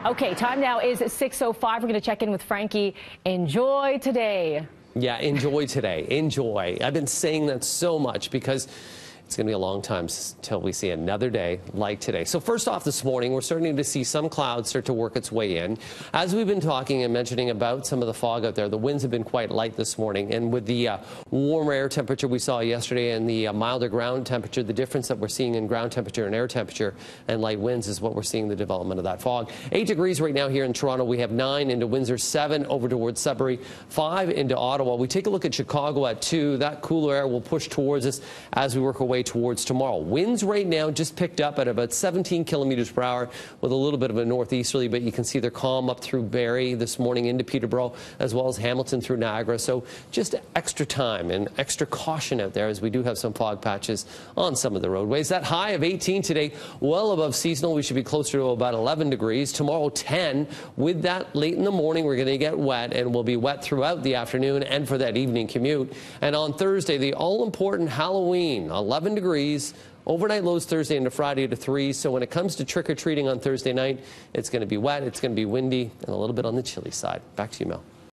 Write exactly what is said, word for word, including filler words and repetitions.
Okay, time now is six oh five. We're going to check in with Frankie. Enjoy today. Yeah, enjoy today. Enjoy. I've been saying that so much because it's going to be a long time until we see another day like today. So first off this morning, we're starting to see some clouds start to work its way in. As we've been talking and mentioning about some of the fog out there, the winds have been quite light this morning. And with the uh, warmer air temperature we saw yesterday and the uh, milder ground temperature, the difference that we're seeing in ground temperature and air temperature and light winds is what we're seeing the development of that fog. Eight degrees right now here in Toronto. We have nine into Windsor, seven over towards Sudbury, five into Ottawa. We take a look at Chicago at two. That cooler air will push towards us as we work our way towards tomorrow. Winds right now just picked up at about seventeen kilometers per hour with a little bit of a northeasterly, but you can see they're calm up through Barrie this morning into Peterborough as well as Hamilton through Niagara. So just extra time and extra caution out there as we do have some fog patches on some of the roadways. That high of eighteen today, well above seasonal. We should be closer to about eleven degrees. Tomorrow ten. With that late in the morning, we're going to get wet and we'll be wet throughout the afternoon and for that evening commute. And on Thursday, the all-important Halloween, eleven degrees. Overnight lows Thursday into Friday to three. So when it comes to trick-or-treating on Thursday night, it's going to be wet, it's going to be windy, and a little bit on the chilly side. Back to you, Mel.